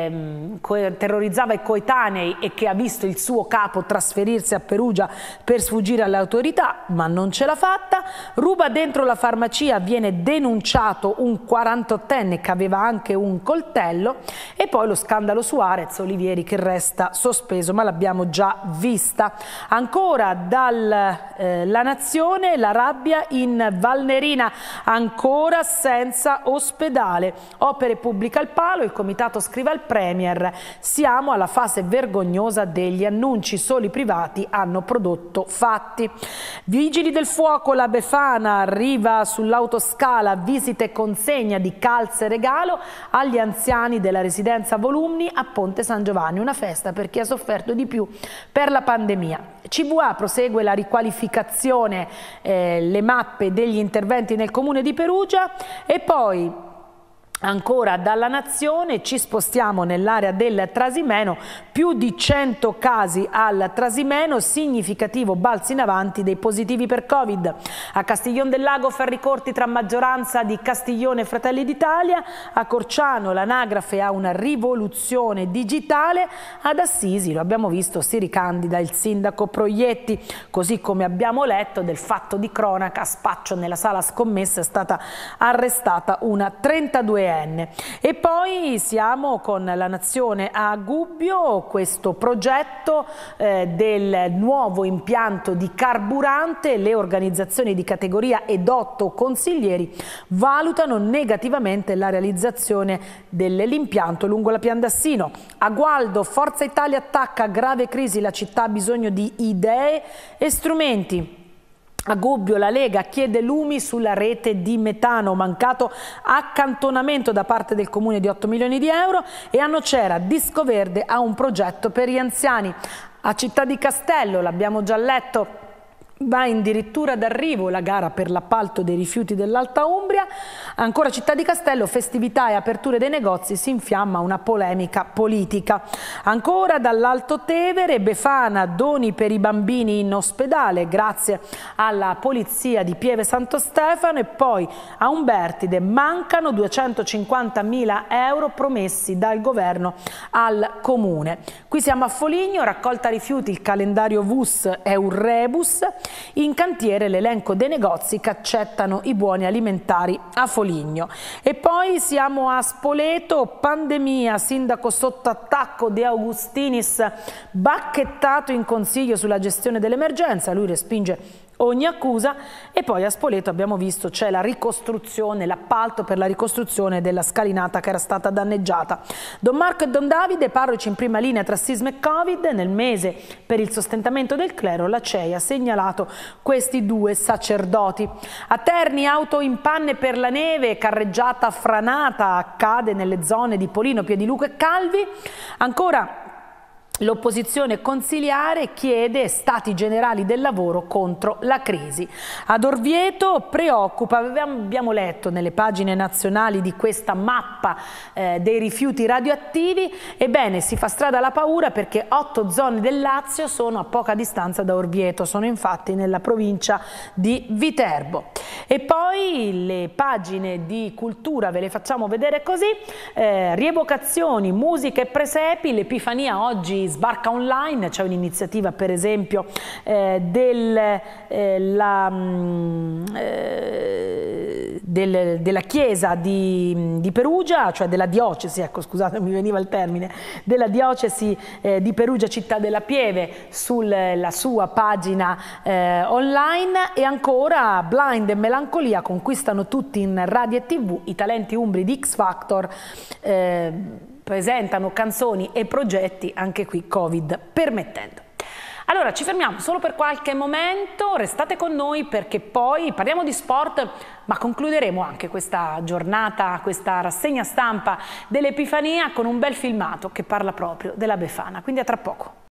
eh, terrorizzava i coetanei e che ha visto il suo capo trasferirsi a Perugia per sfuggire alle autorità, ma non ce l'ha fatta. Ruba dentro la farmacia, viene denunciato un quarantottenne che aveva anche un coltello. E poi lo scandalo Suarez, Olivieri che resta sospeso, ma l'abbiamo già vista. Ancora dalla eh, Nazione, la rabbia in Valnerina, ancora senza ospedale. Opere pubbliche al palo, il comitato scrive al Premier: siamo alla fase vergognosa degli annunci, solo i privati hanno prodotto fatti. Vigili del fuoco, la Befana arriva sull'autoscala, visita e consegna di calze regalo agli anziani della residenza Volumni a Ponte San Giovanni, una festa per chi ha sofferto di più per la pandemia. C V A prosegue la riqualificazione, eh, le mappe degli interventi nel comune di Perugia. E poi ancora dalla Nazione ci spostiamo nell'area del Trasimeno, più di cento casi al Trasimeno, significativo balzo in avanti dei positivi per Covid. A Castiglion del Lago ferri corti tra maggioranza di Castiglione e Fratelli d'Italia. A Corciano l'anagrafe ha una rivoluzione digitale. Ad Assisi, lo abbiamo visto, si ricandida il sindaco Proietti, così come abbiamo letto del fatto di cronaca, a Spaccio nella sala scommessa è stata arrestata una trentaduenne. E poi siamo con la Nazione a Gubbio, questo progetto eh, del nuovo impianto di carburante. Le organizzazioni di categoria ed otto consiglieri valutano negativamente la realizzazione dell'impianto lungo la Piandassino. A Gualdo, Forza Italia attacca, grave crisi, la città ha bisogno di idee e strumenti. A Gubbio la Lega chiede lumi sulla rete di metano, mancato accantonamento da parte del comune di otto milioni di euro. E a Nocera Disco Verde ha un progetto per gli anziani. A Città di Castello, l'abbiamo già letto, va addirittura d'arrivo la gara per l'appalto dei rifiuti dell'Alta Umbria. Ancora Città di Castello, festività e aperture dei negozi, si infiamma una polemica politica. Ancora dall'Alto Tevere, Befana, doni per i bambini in ospedale grazie alla polizia di Pieve Santo Stefano, e poi a Umbertide mancano duecentocinquantamila euro promessi dal governo al comune. Qui siamo a Foligno, raccolta rifiuti, il calendario V U S è un rebus, in cantiere l'elenco dei negozi che accettano i buoni alimentari a Foligno. E poi siamo a Spoleto, pandemia, sindaco sotto attacco De Augustinis bacchettato in consiglio sulla gestione dell'emergenza, lui respinge ogni accusa. E poi a Spoleto abbiamo visto c'è la ricostruzione, l'appalto per la ricostruzione della scalinata che era stata danneggiata. Don Marco e Don Davide, parroci in prima linea tra sisma e Covid, nel mese per il sostentamento del clero la C E I ha segnalato questi due sacerdoti. A Terni, auto in panne per la neve, carreggiata franata, accade nelle zone di Polino, Piediluco e Calvi. Ancora l'opposizione consiliare chiede stati generali del lavoro contro la crisi. Ad Orvieto preoccupa, abbiamo letto nelle pagine nazionali di questa mappa eh, dei rifiuti radioattivi, ebbene si fa strada la paura perché otto zone del Lazio sono a poca distanza da Orvieto, sono infatti nella provincia di Viterbo. E poi le pagine di cultura ve le facciamo vedere così, eh, rievocazioni, musica e presepi, l'Epifania oggi sbarca online, c'è un'iniziativa per esempio eh, del, eh, la, eh, del, della chiesa di, di Perugia, cioè della diocesi, ecco scusate mi veniva il termine, della diocesi eh, di Perugia Città della Pieve sulla sua pagina eh, online. E ancora Blind e Melancolia conquistano tutti in radio e tv, i talenti umbri di X Factor eh, presentano canzoni e progetti, anche qui Covid permettendo. Allora ci fermiamo solo per qualche momento, restate con noi perché poi parliamo di sport, ma concluderemo anche questa giornata, questa rassegna stampa dell'Epifania con un bel filmato che parla proprio della Befana, quindi a tra poco.